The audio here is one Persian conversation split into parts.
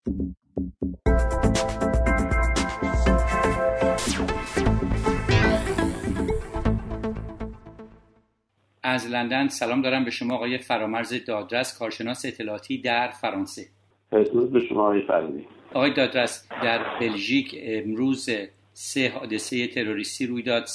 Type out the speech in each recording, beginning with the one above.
از لندن سلام دارم به شما آقای فرامرز دادرس، کارشناس اطلاعاتی در فرانسه. درود به شما آقای فرزی. آقای دادرس، در بلژیک امروز 3 حادثه تروریستی روی داد،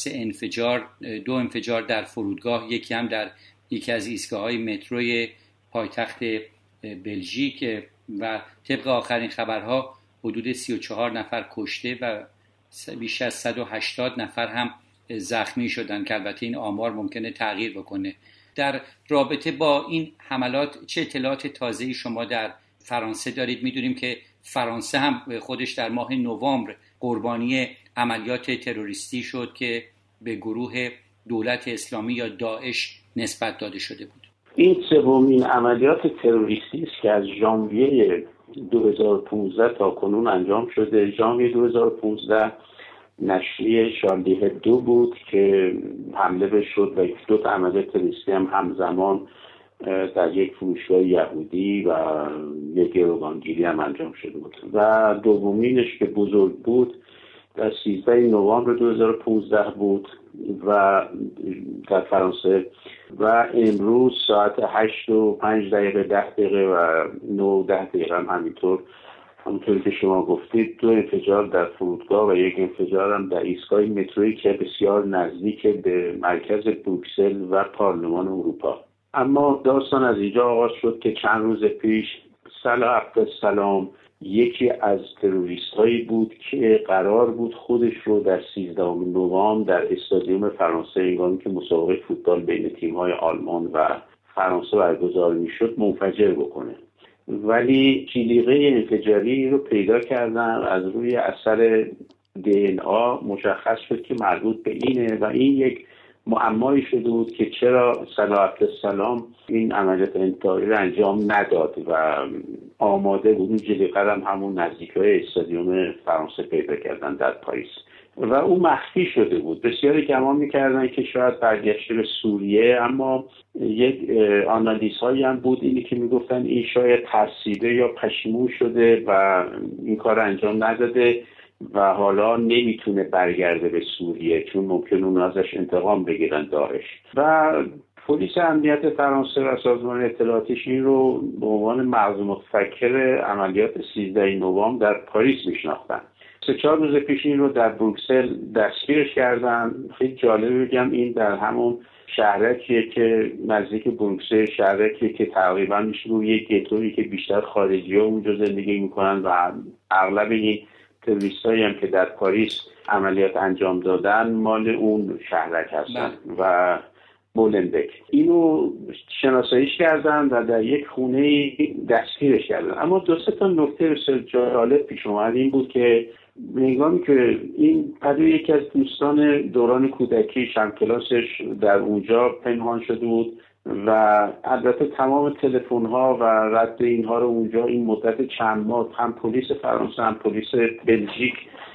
2 انفجار در فرودگاه، یکی هم در یکی از ایستگاه‌های متروی پایتخت بلژیک و طبق آخرین خبرها حدود 34 نفر کشته و بیش از 180 نفر هم زخمی شدن که البته این آمار ممکنه تغییر بکنه. در رابطه با این حملات چه اطلاعات تازه‌ای شما در فرانسه دارید؟ میدونیم که فرانسه هم خودش در ماه نوامبر قربانی عملیات تروریستی شد که به گروه دولت اسلامی یا داعش نسبت داده شده بود. این سومین عملیات تروریستی است که از ژانویه 2015 تا کنون انجام شده. ژانویه 2015 نشریه شارلی هبدو بود که حمله بهش شد و 2 عملیات تروریستی هم همزمان در یک فروشگاه یهودی و یک گروگانگیری هم انجام شده بود و دومینش که بزرگ بود در 13 نوامبر 2015 بود و در فرانسه و امروز ساعت 8:05 10 و 9:10 هم همونطور که شما گفتید 2 انفجار در فرودگاه و 1 انفجار هم در ایستگاه مترویی که بسیار نزدیک به مرکز بروکسل و پارلمان اروپا. اما داستان از اینجا آغاز شد که چند روز پیش صلاح عبدالسلام یکی از تروریست هایی بود که قرار بود خودش رو در 13 نوامبر در استادیوم فرانسه هنگامی که مسابقه فوتبال بین تیم‌های آلمان و فرانسه برگزار می‌شد منفجر بکنه، ولی جلیقه انفجاری رو پیدا کردن، از روی اثر DNA مشخص شد که مربوط به اینه و این یک معمایی شده بود که چرا صلاح عبدالسلام این عملیات انتحاری رو انجام نداد و آماده بود. اون جلیقه هم همون نزدیکای استادیوم فرانسه پیدا کردن در پاریس و اون مخفی شده بود. بسیاری گمان می‌کردن که شاید برگشته به سوریه، اما یک آنالیزهایی هم بود اینی که میگفتن این شاید ترسیده یا پشیمون شده و این کار انجام نداده و حالا نمیتونه برگرده به سوریه چون ممکن اون ازش انتقام بگیرن داعش. و پلیس امنیت فرانسه و سازمان اطلاعاتیش این رو به عنوان مغز متفکر عملیات 13 نوامبر در پاریس میشناختن. 3-4 روز پیش این رو در بروکسل دستگیرش کردن. خیلی جالبه بگم این در همون شهرکیه که نزدیک بروکسل، شهرکیه که تقریبا میشه روی یک گتویی که بیشتر خارجی‌ها اونجا زندگی میکنن و اغلب این تروریستایی هم که در پاریس عملیات انجام دادن مال اون شهرک هستن و بولنبک. اینو شناساییش کردن و در یک خونه دستگیرش کردن. اما 2-3 تا نکته بسیار جالب پیش اومد. این بود که هنگامی که این پدو یکی از دوستان دوران کودکی همکلاسش در اونجا پنهان شده بود و البته تمام تلفن‌ها و رد اینها رو اونجا این مدت چند ماه هم پلیس فرانسه هم پلیس بلژیک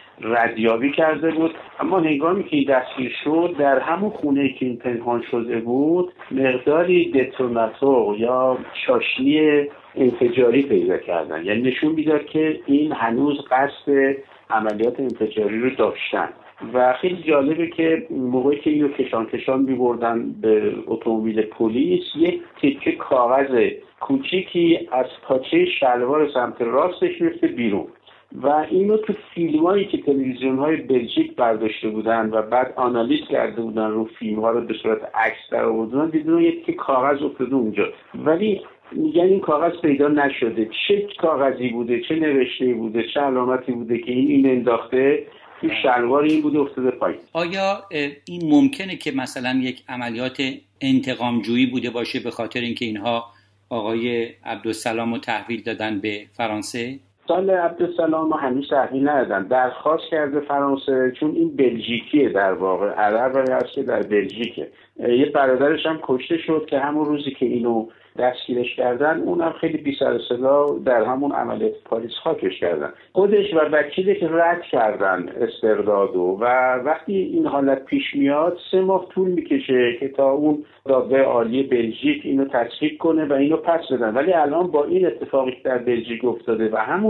ردیابی کرده بود. اما هنگامی که این دستگیر شد در همون خونه که این پنهان شده بود مقداری دتوناتور یا چاشنی انفجاری پیدا کردن، یعنی نشون میداد که این هنوز قصد عملیات انفجاری رو داشتن. و خیلی جالبه که موقعی که اینو کشان می‌بردن به اتومبیل پلیس یک تیکه کاغذ کوچیکی از پاچه شلوار سمت راستش میفته بیرون و اینو تو فیلمایی که تلویزیون‌های بلژیک برداشته بودن و بعد آنالیز کرده بودن رو فیلم‌ها رو به صورت عکس درآوردن دیدن یک تیکه کاغذ افتاده اونجا، ولی میگن این کاغذ پیدا نشده. چه کاغذی بوده، چه نوشته‌ای بوده، چه علامتی بوده که این انداخته تو شلوار این بوده افتاده پایین. آیا این ممکنه که مثلا یک عملیات انتقام‌جویی بوده باشه به خاطر اینکه اینها آقای عبدالسلام رو تحویل دادن به فرانسه؟ صالح عبدالسلام رو هنوز تحویل ندادن. درخواست کرده فرانسه چون این بلژیکیه، در واقع عرب هست که در بلژیکه. یه برادرش هم کشته شد که همون روزی که اینو دستگیرش کردن، اونم خیلی بی سر و صدا در همون عملیات پاریس خاکش کردن. خودش و وکیلش رد کردن استردادو و وقتی این حالت پیش میاد 3 ماه طول میکشه که تا اون دادگاه عالی بلژیک اینو تصویب کنه و اینو پس بدن. ولی الان با این اتفاقی که در بلژیک افتاده و همون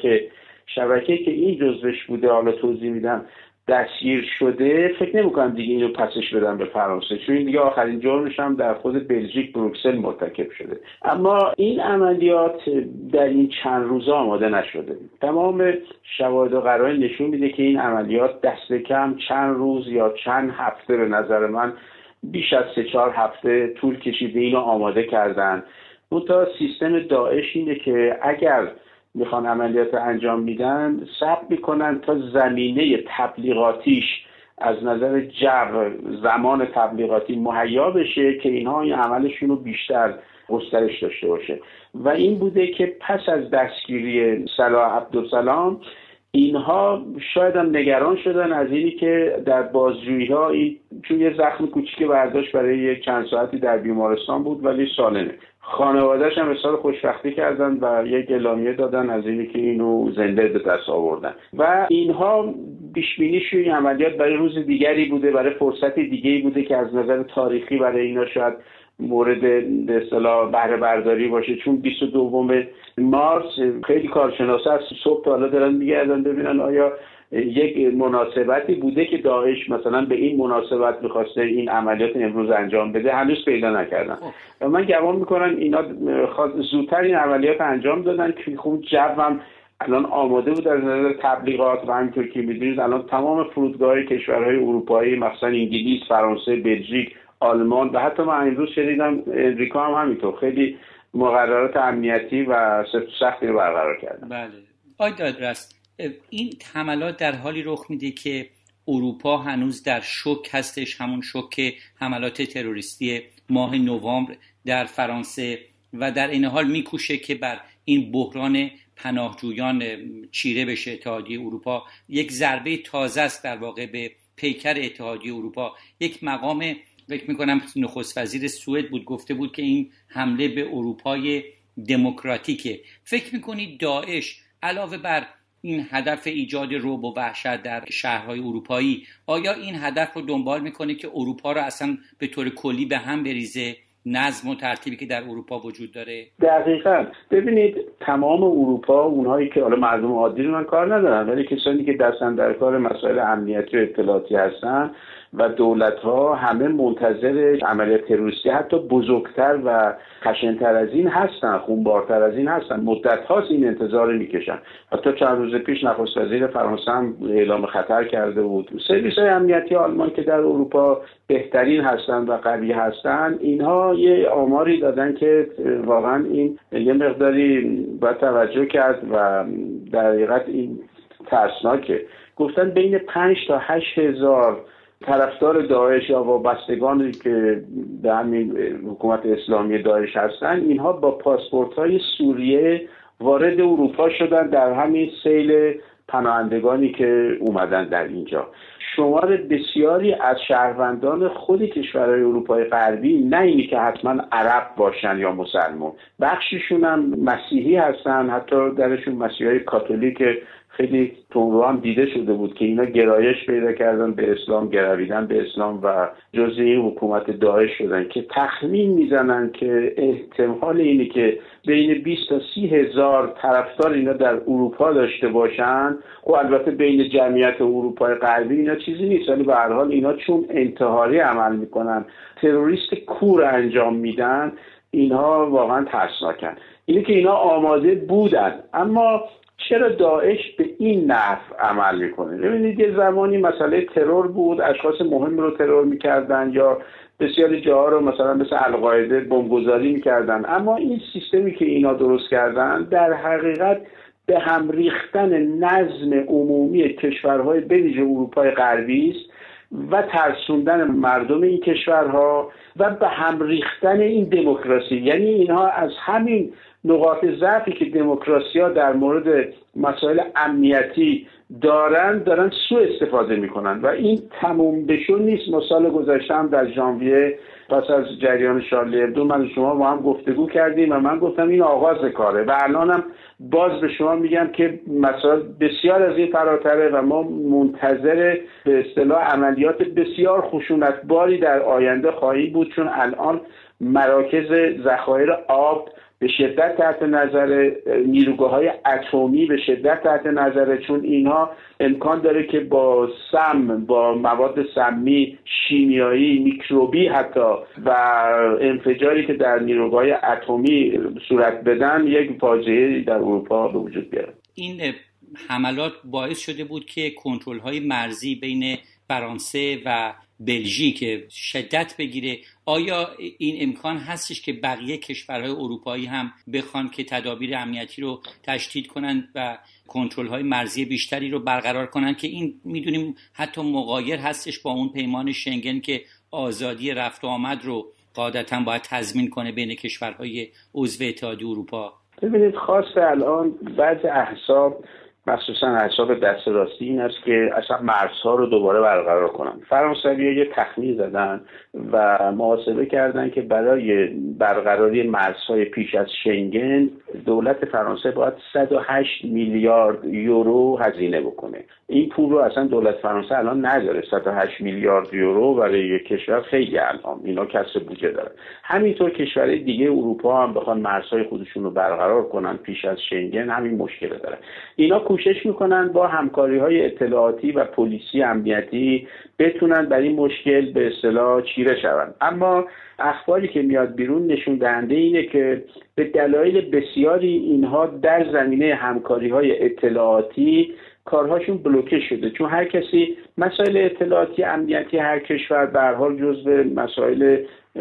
شبکه که این جزوش بوده، حالا توضیح میدم، دستگیر شده، فکر نمی‌کنم دیگه اینو پسش بدن به فرانسه، چون این دیگه آخرین جرمش هم در خود بلژیک بروکسل مرتکب شده. اما این عملیات در این چند روزه آماده نشده. تمام شواهد و قرائن نشون میده که این عملیات دست کم چند روز یا چند هفته، به نظر من بیش از 3-4 هفته طول کشیده اینو آماده کردن. منتها سیستم داعش اینه که اگر میخوان عملیات انجام میدن صبر میکنن تا زمینه تبلیغاتیش از نظر جو، زمان تبلیغاتی مهیا بشه که اینها این عملشون رو بیشتر گسترش داشته باشه. و این بوده که پس از دستگیری صلاح عبدالسلام اینها شاید هم نگران شدن از اینی که در بازجویی ها چون یه زخم کوچیک برداشت برای چند ساعتی در بیمارستان بود ولی سالمه، خانواده‌اش هم اظهار خوشبختی کردن و یک اعلامیه دادن از اینی که اینو زنده به دست آوردن و اینها پیش بینیش این عملیات برای روز دیگری بوده، برای فرصت دیگه‌ای بوده که از نظر تاریخی برای اینا شاید مورد به اصطلاح بهره برداری باشه، چون 22 مارس خیلی کارشناسا از صبح تا حالا دارن میگردن ببینن آیا یک مناسبتی بوده که داعش مثلا به این مناسبت می‌خواسته این عملیات امروز انجام بده، هنوز پیدا نکردن. و من گمان می‌کنم اینا زودتر این عملیات انجام دادن که خب جوم الان آماده بود از نظر تبلیغات و همینطور که می‌دونید الان تمام فرودگاه‌های کشورهای اروپایی مثلا انگلیس، فرانسه، بلژیک، آلمان و حتی من امروز شنیدم امریکا هم همینطور خیلی مقررات امنیتی و سختی رو برقرار کردن. بله. آقای دادرس، این حملات در حالی رخ میده که اروپا هنوز در شوک هستش، همون شوک حملات تروریستی ماه نوامبر در فرانسه و در این حال میکوشه که بر این بحران پناهجویان چیره بشه اتحادیه اروپا. یک ضربه تازه است در واقع به پیکر اتحادیه اروپا. یک مقام فکر میکنم نخست وزیر سوئد بود گفته بود که این حمله به اروپای دموکراتیکه. فکر میکنید داعش علاوه بر این هدف ایجاد رعب و وحشت در شهرهای اروپایی، آیا این هدف رو دنبال میکنه که اروپا رو اصلا به طور کلی به هم بریزه، نظم و ترتیبی که در اروپا وجود داره؟ دقیقاً. ببینید تمام اروپا، اونهایی که حالا مردم عادی رو من کار ندارن ولی کسانی که دستن در کار مسائل امنیتی و اطلاعاتی هستن و دولت‌ها همه منتظر عملیات تروریستی حتی بزرگتر و خشن‌تر از این هستن، خونبارتر از این هستن. مدت‌هاست این انتظار می‌کشن. حتی چند روز پیش نخست وزیر فرانسه هم اعلام خطر کرده بود. سرویس‌های امنیتی آلمان که در اروپا بهترین هستن و قوی هستن، اینها یه آماری دادن که واقعا این یه مقداری باید توجه کرد و در حقیقت این ترسناکه. گفتن بین 5 تا 8 هزار طرفدار داعش یا وابستگانی که به همین حکومت اسلامی داعش هستن، اینها با پاسپورت‌های سوریه وارد اروپا شدن در همین سیل پناهندگانی که اومدن در اینجا. شمار بسیاری از شهروندان خود کشورهای اروپای غربی، نه اینی که حتما عرب باشن یا مسلمان، بخششون هم مسیحی هستن، حتی درشون مسیحای کاتولیک خیلی تونرو هم دیده شده بود که اینا گرایش پیدا کردن به اسلام، گرویدن به اسلام و جزء این حکومت داعش شدن که تخمین میزنن که احتمال اینه که بین 20 تا 30 هزار طرفدار اینا در اروپا داشته باشن. و البته بین جمعیت اروپای غربی اینا چیزی نیست، ولی به هر حال اینا چون انتحاری عمل میکنن، تروریست کور انجام میدن، اینها واقعا ترسناکن. اینه که اینا آماده بودن، اما چرا داعش به این نحو عمل میکنه؟ ببینید یه زمانی مسئله ترور بود، اشخاص مهم رو ترور میکردن یا بسیاری جاها رو مثلا مثل القاعده بمبگذاری میکردن، اما این سیستمی که اینا درست کردن در حقیقت به هم ریختن نظم عمومی کشورهای به ویژه اروپای غربی است و ترسوندن مردم این کشورها و به هم ریختن این دموکراسی. یعنی اینها از همین نقاط ضعفی که دموکراسی‌ها در مورد مسائل امنیتی دارن سوء استفاده میکنن و این تموم بشون نیست. ما سال گذشته هم در ژانویه پس از جریان شارلی ابدو من و شما با هم گفتگو کردیم و من گفتم این آغاز کاره و الانم باز به شما میگم که مسائل بسیار از این فراتره و ما منتظر به اصطلاح عملیات بسیار خشونتباری در آینده خواهی بود، چون الان مراکز ذخایر آب به شدت تحت نظر، نیروگاه‌های اتمی به شدت تحت نظره، چون اینها امکان داره که با سم، با مواد سمی، شیمیایی، میکروبی حتی و انفجاری که در نیروگاه‌های اتمی صورت بدن یک فاجعه در اروپا به وجود بیاره. این حملات باعث شده بود که کنترل‌های مرزی بین فرانسه و بلژیک شدت بگیره. آیا این امکان هستش که بقیه کشورهای اروپایی هم بخوان که تدابیر امنیتی رو تشدید کنن و کنترل‌های مرزی بیشتری رو برقرار کنن که این میدونیم حتی مغایر هستش با اون پیمان شنگن که آزادی رفت و آمد رو قاعدتاً باید تضمین کنه بین کشورهای عضو اتحادیه اروپا؟ ببینید خواست الان بعض احزاب، مخصوصا احزاب دست راستی، این است که اصلا مرزها رو دوباره برقرار کنن. فرانسوی‌ها یه تخمین زدن و محاسبه کردن که برای برقراری مرزهای پیش از شنگن دولت فرانسه باید 108 میلیارد یورو هزینه بکنه. این پول رو اصلا دولت فرانسه الان نداره. 108 میلیارد یورو برای یک کشور خیلی الان اینا کسر بودجه داره. همینطور کشورهای دیگه اروپا هم بخوان مرزهای خودشون رو برقرار کنن پیش از شنگن همین مشکل داره. اینا کوشش میکنن با همکاری‌های اطلاعاتی و پلیسی امنیتی بتونن بر این مشکل به اصطلاح چیره شون. اما اخباری که میاد بیرون نشون دهنده اینه که به دلایل بسیاری اینها در زمینه همکاری‌های اطلاعاتی کارهاشون بلوکه شده، چون هر کسی مسائل اطلاعاتی امنیتی هر کشور به هر حال جزو مسائل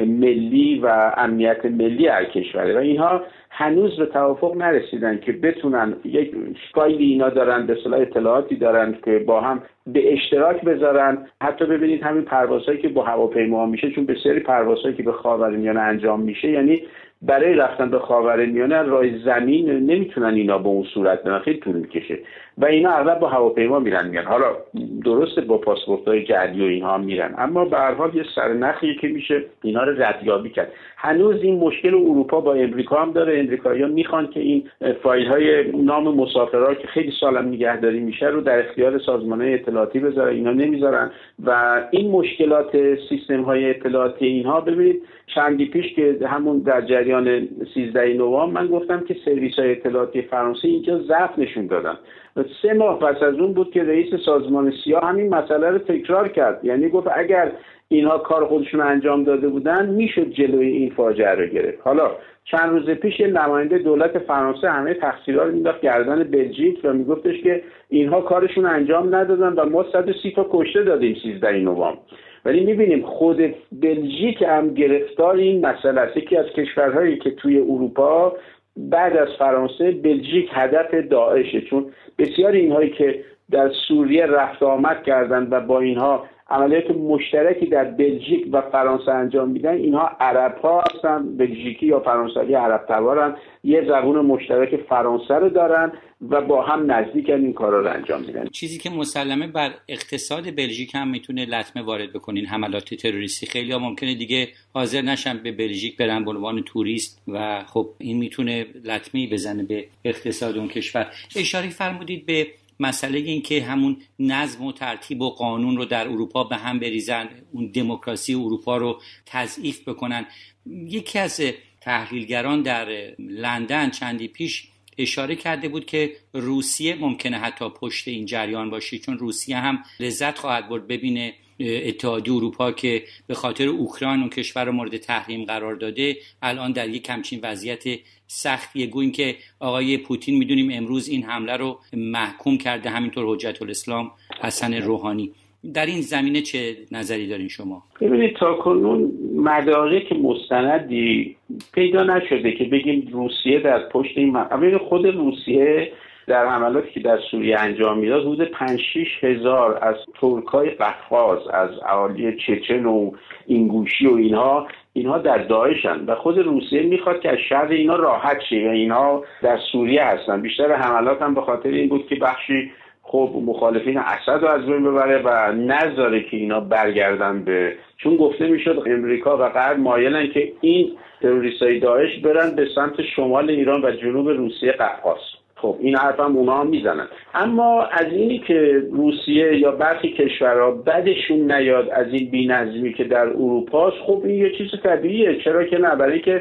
ملی و امنیت ملی هر کشوره و اینها هنوز به توافق نرسیدن که بتونن یک فایلی اینا دارن، به اصطلاح اطلاعاتی دارن که با هم به اشتراک بذارن. حتی ببینید همین پروازهایی که با هواپیما میشه، چون بسیاری پروازهایی که به خاورمیانه انجام میشه، یعنی برای رفتن به خاورمیانه راه زمین نمیتونن اینا به اون صورت برن، خیلی طول میکشه و اینا اغلب با هواپیما میرن. حالا درسته با پاسپورت‌های جعلی و اینها میرن، اما به هر حال یه سرنخی که میشه اینا رو ردیابی کرد. هنوز این مشکل اروپا با امریکا هم داره. امریکایی‌ها میخوان که این فایل‌های نام مسافرها که خیلی سالم نگهداری میشه رو در اختیار سازمان‌های اطلاعاتی بذارن، اینا نمیذارن و این مشکلات سیستم‌های اطلاعاتی اینها، ببینید چندی پیش که همون در جریان 13 نوامبر من گفتم که سرویس‌های اطلاعاتی فرانسه اینجا ضعف نشون دادن. 3 ماه پس از اون بود که رئیس سازمان سیا همین مسئله رو تکرار کرد، یعنی گفت اگر اینها کار خودشون انجام داده بودن میشد جلوی این فاجعه رو گرفت. حالا چند روز پیش نماینده دولت فرانسه همه تقصیرها رو مینداخت گردن بلژیک و میگفتش که اینها کارشون انجام ندادن و ما 130 تا کشته دادیم 13 نوامبر. ولی میبینیم خود بلژیک هم گرفتار این مسئله است. یکی از کشورهایی که توی اروپا بعد از فرانسه بلژیک هدف داعشه، چون بسیاری اینهایی که در سوریه رفت آمد کردن و با اینها عملیات مشترکی در بلژیک و فرانسه انجام میدن، اینها عرب‌ها هستن، بلژیکی یا فرانسوی عرب تبارن، یه زبون مشترک فرانسه رو دارن و با هم نزدیکن این کارا رو انجام میدن. چیزی که مسلمه بر اقتصاد بلژیک هم میتونه لطمه وارد بکنین حملات تروریستی. خیلی‌ها ممکنه دیگه حاضر نشن به بلژیک برن به عنوان توریست و خب این میتونه لطمه‌ای بزنه به اقتصاد اون کشور. اشاره فرمودید به مسئله این که همون نظم و ترتیب و قانون رو در اروپا به هم بریزن، اون دموکراسی اروپا رو تضعیف بکنن. یکی از تحلیلگران در لندن چندی پیش اشاره کرده بود که روسیه ممکنه حتی پشت این جریان باشه، چون روسیه هم لذت خواهد برد ببینه اتحادیه اروپا که به خاطر اوکراین اون کشور رو مورد تحریم قرار داده الان در یک همچین وضعیت سختیه. گوییم که آقای پوتین میدونیم امروز این حمله رو محکوم کرده، همینطور حجت الاسلام حسن روحانی. در این زمینه چه نظری دارین شما؟ ببینید تا کنون مدارک مستندی پیدا نشده که بگیم روسیه در پشت این خود روسیه در حملاتی که در سوریه انجام میداد حدود 5-6 هزار از ترکای قفقاز، از اهالی چچن و اینگوشی و اینها در داعشن و خود روسیه میخواد که از شر اینا راحت شه و اینها در سوریه هستن. بیشتر حملات هم به خاطر این بود که بخشی خب مخالفین اسد رو از بین ببره و نذاره که اینا برگردن چون گفته میشد امریکا و غرب مایلن که این تروریستای داعش برن به سمت شمال ایران و جنوب روسیه قفقاز. خب این حرف هم اونا هم میزنن، اما از اینی که روسیه یا برخی کشورها بدشون نیاد از این بی‌نظمی که در اروپاست، خب این یه چیز طبیعیه، چرا که نه؟ برای که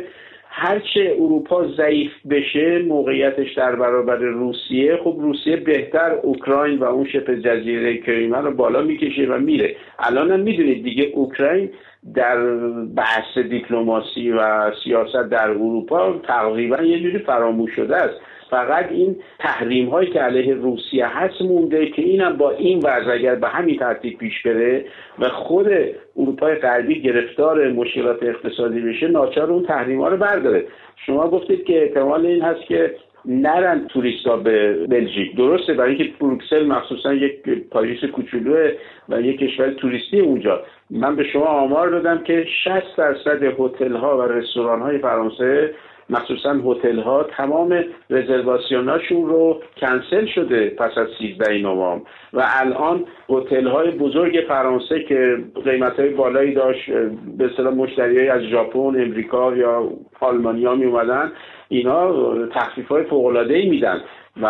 هرچه اروپا ضعیف بشه موقعیتش در برابر روسیه، خب روسیه بهتر اوکراین و اون شبه جزیره کریمه رو بالا میکشه و میره. الان هم میدونید دیگه اوکراین در بحث دیپلماسی و سیاست در اروپا تقریبا یه جوری فراموش شده است. فقط این تحریم هایی که علیه روسیه هست مونده که اینم با این وضع اگر به همین ترتیب پیش بره و خود اروپای غربی گرفتار مشکلات اقتصادی بشه، ناچار اون تحریم ها رو برداره. شما گفتید که احتمال این هست که نرن توریستا به بلژیک. درسته، برای اینکه بروکسل مخصوصا یک پاریس کوچولوه و یک کشور توریستی اونجا. من به شما آمار دادم که 60% هتل ها و رستوران های فرانسه، مخصوصا هتل ها، تمام رزرواسیوناشون رو کنسل شده پس از 13 نوامبر و الان هتل های بزرگ فرانسه که قیمت های بالایی داشت، به اصطلاح مشتریای از ژاپن، امریکا یا آلمانیا می اومدن، اینا تخفیف های فوق العاده ای میدن و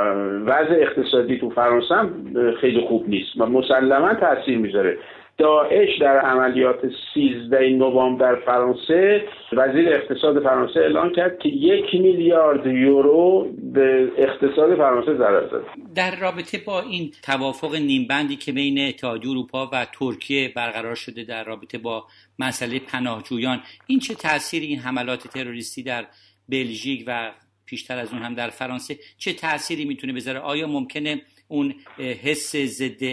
وضع اقتصادی تو فرانسه هم خیلی خوب نیست و مسلما تاثیر میذاره. داعش در عملیات 13 نوامبر در فرانسه، وزیر اقتصاد فرانسه اعلان کرد که 1 میلیارد یورو به اقتصاد فرانسه ضرر زد. در رابطه با این توافق نیمبندی که بین اتحادیه اروپا و ترکیه برقرار شده در رابطه با مسئله پناهجویان، این چه تأثیری این حملات تروریستی در بلژیک و پیشتر از اون هم در فرانسه چه تأثیری میتونه بذاره؟ آیا ممکنه اون حس ضد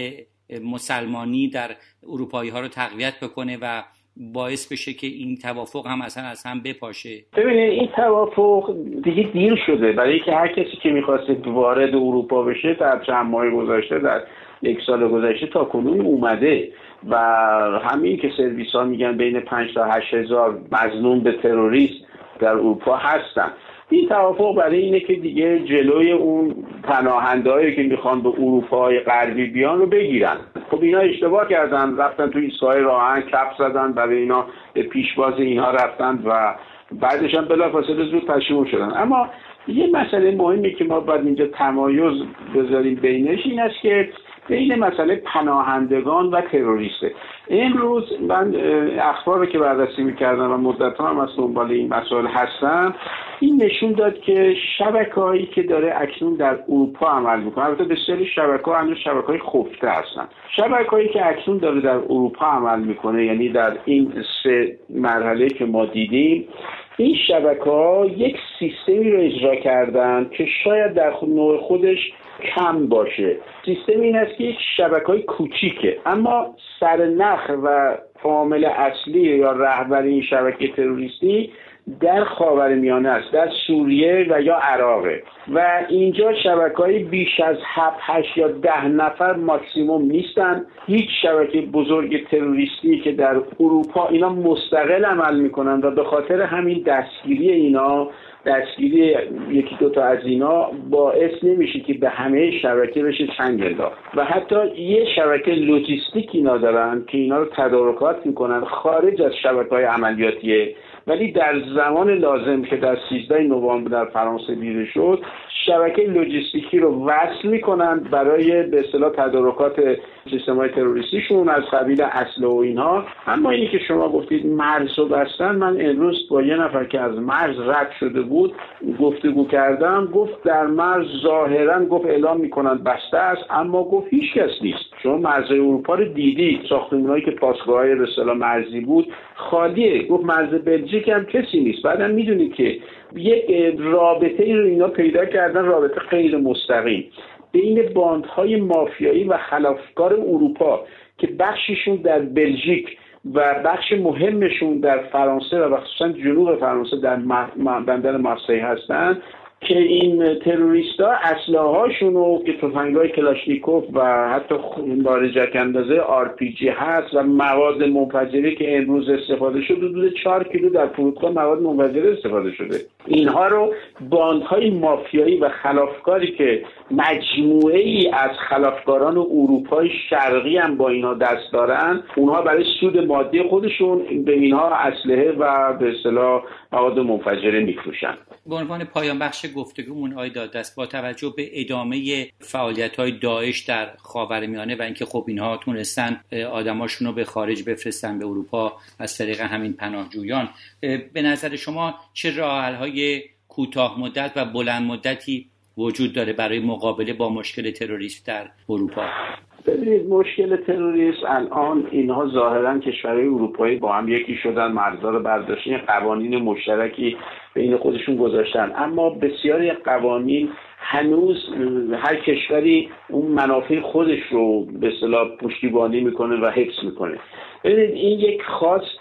مسلمانی در اروپایی ها رو تقویت بکنه و باعث بشه که این توافق هم اصلا از هم بپاشه؟ ببینید این توافق دیگه دیر شده، برای اینکه هر کسی که می‌خواسته وارد اروپا بشه در چند ماه گذشته، در 1 سال گذشته تا کنون اومده و همین که سرویس‌ها میگن بین 5 تا 8 هزار مظنون به تروریست در اروپا هستن. این توافق برای اینه که دیگه جلوی اون پناهنده‌هایی که میخوان به اروپای غربی بیان رو بگیرن. خب اینا اشتباه کردن، رفتن تو ایستگاه راهن کپ زدن، برای اینا به پیشواز اینها رفتن و بعدش هم بلافاصله زود پشیمون شدن. اما یه مسئله مهمی که ما باید اینجا تمایز بذاریم بینش این است که بین مسئله پناهندگان و تروریسته. امروز من اخبار رو که بررسی می‌کردم و مدت‌ها هم از دنبال این مسائل هستم، این نشون داد که شبکه‌هایی که داره اکنون در اروپا عمل می‌کنه، البته بسیاری شبکه‌ها هنوز شبکه‌های خفته هستن، شبکه‌هایی که اکنون داره در اروپا عمل می‌کنه، یعنی در این 3 مرحله که ما دیدیم، این شبکه‌ها یک سیستمی رو اجرا کردن که شاید در نوع خودش کم باشه. سیستم این است که یک شبکه‌های کوچیکه، اما سرنخ و عامل اصلی یا رهبر این شبکه تروریستی در خاورمیانه است، در سوریه و یا عراقه و اینجا شبکه‌های بیش از 7 8 یا 10 نفر ماکسیموم نیستن. هیچ شبکه بزرگ تروریستی که در اروپا اینا مستقل عمل میکنن و به خاطر همین دستگیری 1-2 تا از اینا باعث نمیشه که به همه شبکه بشه چنگ انداخت و حتی یه شبکه لوجستیک اینا دارن که اینا رو تدارکات میکنن خارج از شبکه‌های عملیاتیه، ولی در زمان لازم که در 13 نوامبر در فرانسه دیده شد شبکه لوجستیکی رو وصل میکنن برای به اصطلاح تدارکات سیستم‌های تروریستیشون از قبیل اسلحه و اینها. اما اینی که شما گفتید مرز رو بستن، من امروز با یه نفر که از مرز رد شده بود گفتگو کردم، گفت در مرز ظاهرا گفت اعلام میکنن بسته است، اما گفت هیچ کس نیست. شما مرزهای اروپا رو دیدید، ساختمان‌هایی که پاسگاه‌های به اصطلاح مرزی بود خالیه. گفت مرز بلژیک هم کسی نیست. بعدم میدونید که یک رابطه رو اینا پیدا کردن، رابطه غیر مستقیم بین باندهای مافیایی و خلافکار اروپا که بخششون در بلژیک و بخش مهمشون در فرانسه و خصوصا جنوب فرانسه در بندر مارسی هستن. که این تروریستا اسلحه‌هاشونو که تفنگ‌های کلاشنیکوف و حتی بارجک اندازه RPG هست و مواد منفجره که امروز استفاده شد حدود 4 کیلو در فرودگاه مواد منفجره استفاده شده. اینها رو باندهای مافیایی و خلافکاری که مجموعه‌ای از خلافکاران اروپای شرقی هم با اینها دست دارن، اونها برای سود مادی خودشون به اینها اسلحه و به اصطلاح مواد منفجره می‌فروشن. به عنوان پایان بخش گفتگومون آیدا دست با توجه به ادامه فعالیت‌های داعش در خاورمیانه و اینکه خب اینها تونستن آدماشون رو به خارج بفرستن به اروپا از طریق همین پناهجویان، به نظر شما چه راه‌حل‌های کوتاه مدت و بلند مدتی وجود داره برای مقابله با مشکل تروریسم در اروپا؟ ببینید مشکل تروریسم الان اینها ظاهرا کشورهای اروپایی با هم یکی شدن، مرزها رو برداشتن، قوانین مشترکی بین خودشون گذاشتن، اما بسیاری قوانین هنوز هر کشوری اون منافع خودش رو به اصطلاح پشتیبانی میکنه و حفظ میکنه. ببینید این یک خواست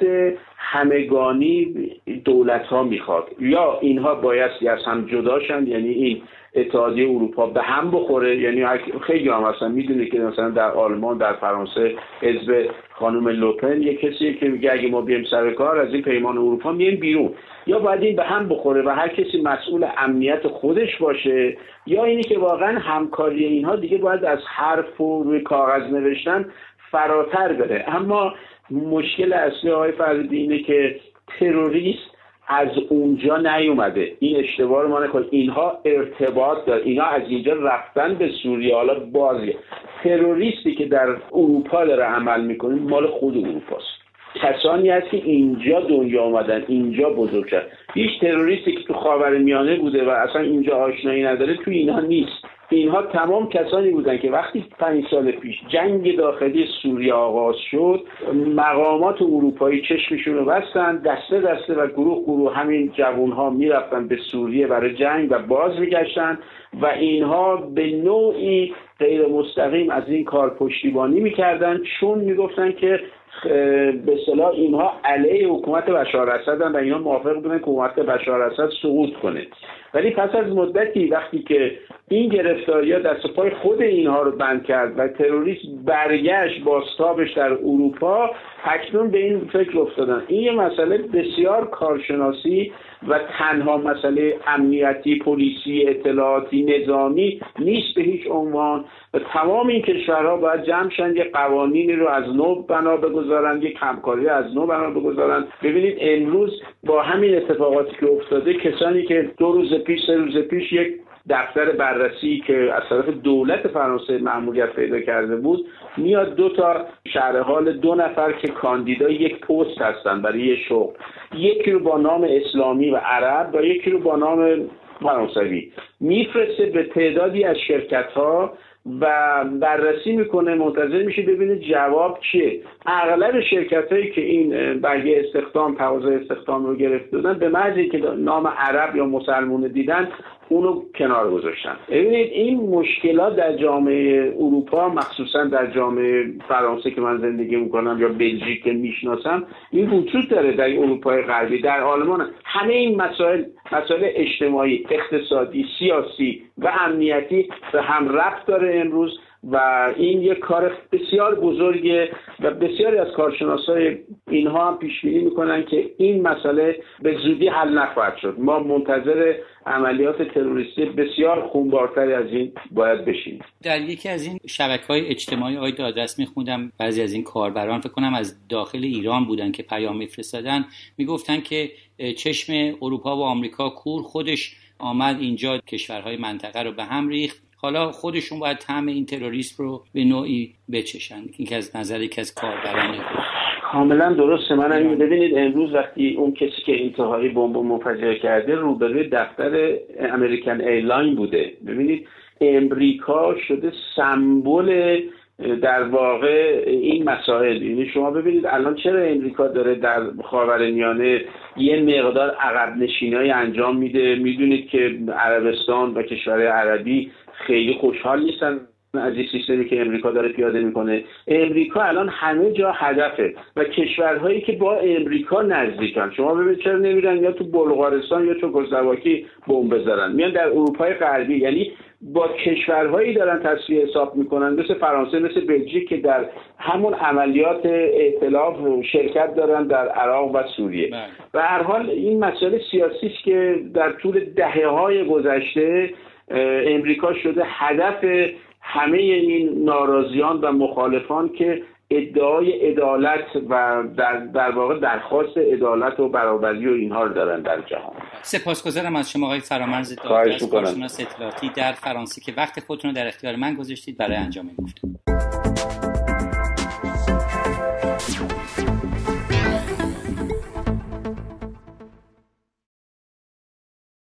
همگانی دولت ها میخواد، یا اینها بایستی از هم جداشن، یعنی این اتحادیه اروپا به هم بخوره، یعنی خیلی هم اصلا میدونی که مثلا در آلمان، در فرانسه حزب خانم لوپن یک کسی که میگه اگه ما بیایم سر کار از این پیمان اروپا میایم بیرون، یا باید این به هم بخوره و هر کسی مسئول امنیت خودش باشه، یا اینی که واقعا همکاری اینها دیگه باید از حرف و روی کاغذ نوشتن فراتر بره. اما مشکل اصلی آقای فرزی اینه که تروریست از اونجا نیومده، این اشتباه رو ما نکنیم، اینها ارتباط داره، اینها از اینجا رفتن به سوریه، حالا بازی تروریستی که در اروپا داره عمل میکنه مال خود اروپاست، کسانی هست که اینجا دنیا آمدن، اینجا بزرگ شدن. هیچ تروریستی که تو خاورمیانه بوده و اصلا اینجا آشنایی نداره تو اینها نیست. اینها تمام کسانی بودن که وقتی 5 سال پیش جنگ داخلی سوریه آغاز شد، مقامات اروپایی چشمشون رو بستن، دسته دسته و گروه گروه همین جوانها میرفتن به سوریه برای جنگ و باز میگشتن و اینها به نوعی غیر مستقیم از این کار پشتیبانی میکردن، چون میگفتن که به اصطلاح اینها علیه حکومت بشار اسدن و اینا موافق بودن که حکومت بشار اسد سقوط کنه. ولی پس از مدتی وقتی که این گرفتاری‌ها دست پای خود اینها رو بند کرد و تروریسم برگشت بازتابش در اروپا، اکنون به این فکر افتادن این یه مسئله بسیار کارشناسی و تنها مسئله امنیتی، پلیسی، اطلاعاتی، نظامی نیست به هیچ عنوان و تمام این کشورها باید جمع شن، یه قوانینی رو از نو بنا بگذارن، یک همکاری از نو بنا بگذارن. ببینید امروز با همین اتفاقاتی که افتاده، کسانی که 2 روز پیش 3 روز پیش یک دفتر بررسی که از طرف دولت فرانسه مأموریت پیدا کرده بود میاد 2 تا شرح حال 2 نفر که کاندیدای یک پست هستن برای یه شغل، یکی رو با نام اسلامی و عرب و یکی رو با نام فرانسوی میفرسته به تعدادی از شرکت‌ها و بررسی میکنه، منتظر میشه ببینه جواب چیه. اغلب شرکتایی که این برگه استخدام، تقاضای استخدام رو گرفته بودن، به محض اینکه نام عرب یا مسلمون دیدن اونو کنار گذاشتن. ببینید این مشکلات در جامعه اروپا، مخصوصا در جامعه فرانسه که من زندگی میکنم یا بلژیک که میشناسم، این وجود داره، در اروپای غربی، در آلمان. همه این مسائل اجتماعی، اقتصادی، سیاسی و امنیتی به هم ربط داره امروز و این یک کار بسیار بزرگه و بسیاری از کارشناسای اینها هم پیش بینی میکنن که این مسئله به زودی حل نخواهد شد. ما منتظر عملیات تروریستی بسیار خونبارتری از این باید بشیم. در یکی از این شبکه‌های اجتماعی آیدا آدرس میخوندم، بعضی از این کاربران فکر کنم از داخل ایران بودن که پیام میفرستادن، میگفتن که چشم اروپا و آمریکا کور، خودش آمد اینجا کشورهای منطقه رو به هم ریخت، حالا خودشون باید طعم این تروریسم رو به نوعی بچشن. این که از نظر یکی از کاربران کاملا درسته. من ببینید امروز وقتی اون کسی که انتحاری بمب منفجر کرده روبروی دفتر امریکن ایرلاین بوده، ببینید امریکا شده سمبل در واقع این مسائل. یعنی شما ببینید الان چرا امریکا داره در خاورمیانه یه مقدار عقب نشینی انجام میده. میدونید که عربستان و کشورهای عربی خیلی خوشحال نیستن از این سیستمی که امریکا داره پیاده میکنه. امریکا الان همه جا هدفه و کشورهایی که با امریکا نزدیکن، شما ببینید چرا نمیرن یا تو بلغارستان یا چکسلواکی بمب بذارن، میان در اروپای غربی، یعنی با کشورهایی دارن تصفیه حساب میکنن مثل فرانسه، مثل بلژیک که در همون عملیات ائتلاف شرکت دارن در عراق و سوریه. و هر حال این مسئله سیاسی است که در طول دهه‌های گذشته امریکا شده هدف همه این ناراضیان و مخالفان که ادعای عدالت و در واقع درخواست عدالت و برابری و اینها رو دارن در جهان. سپاسگزارم از شما آقای فرامرز دادگست، کارشناس اطلاعاتی در فرانسه که وقت خودتون رو در اختیار من گذاشتید برای انجام این گفتگو.